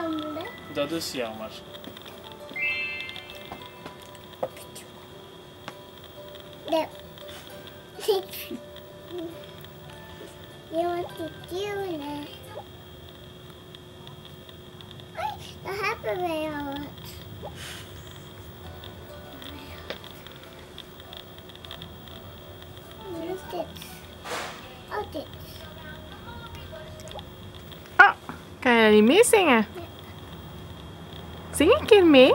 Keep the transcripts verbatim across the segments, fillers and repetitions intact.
ramelen. Dat is jammer. Nee. Je moet die duwen. Daar hebben wij al wat. Wat is dit? Oh, dit. Oh, kan je niet meezingen? Zing een keer mee.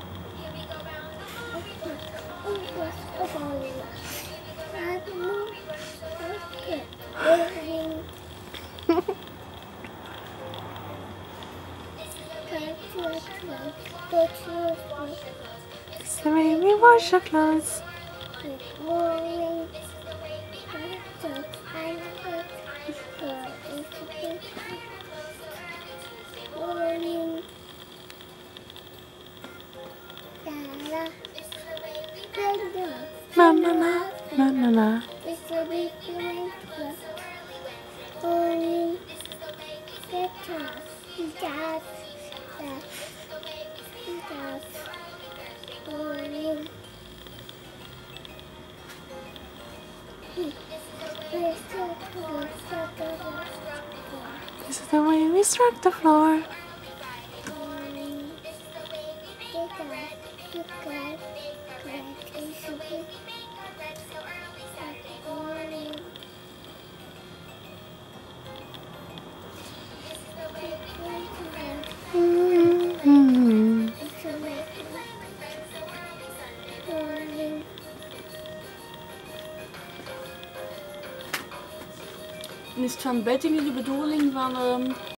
It's the way we wash our clothes. Na na na na na na. This is the way we struck the floor. Mm-hmm. En is het van Betting de bedoeling van um,